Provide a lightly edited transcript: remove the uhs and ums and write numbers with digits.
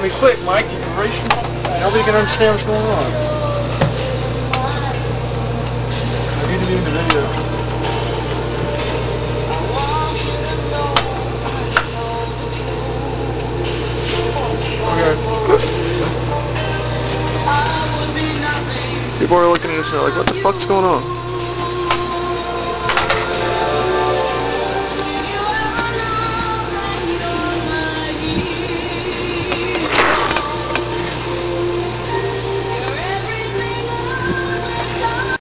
me quick, Mike. You can race. Nobody can understand what's going on. I need to be in the video. People are looking at this and they're like, what the fuck's going on?